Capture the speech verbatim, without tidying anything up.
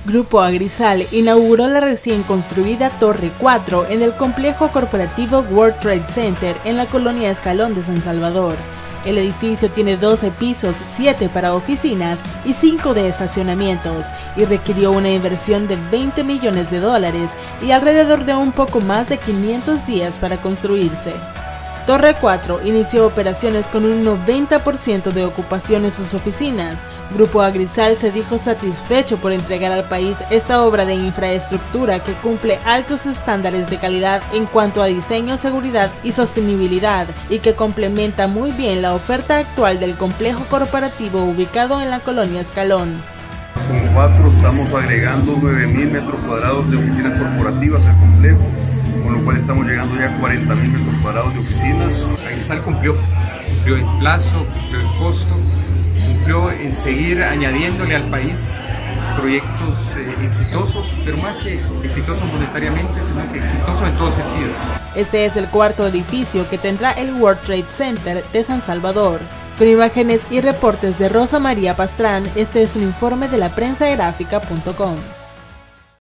Grupo Agrisal inauguró la recién construida Torre cuatro en el complejo corporativo World Trade Center en la colonia Escalón de San Salvador. El edificio tiene doce pisos, siete para oficinas y cinco de estacionamientos, y requirió una inversión de veinte millones de dólares y alrededor de un poco más de quinientos días para construirse. Torre cuatro inició operaciones con un noventa por ciento de ocupación en sus oficinas. Grupo Agrisal se dijo satisfecho por entregar al país esta obra de infraestructura que cumple altos estándares de calidad en cuanto a diseño, seguridad y sostenibilidad, y que complementa muy bien la oferta actual del complejo corporativo ubicado en la colonia Escalón. Con cuatro estamos agregando nueve mil metros cuadrados de oficinas corporativas al complejo, con lo cual estamos llegando ya a cuarenta mil metros cuadrados de oficinas. Agrisal cumplió, cumplió el plazo, cumplió el costo, cumplió en seguir añadiéndole al país proyectos eh, exitosos, pero más que exitosos monetariamente, sino que exitosos en todo sentido. Este es el cuarto edificio que tendrá el World Trade Center de San Salvador. Con imágenes y reportes de Rosa María Pastrán, este es un informe de la prensa gráfica punto com.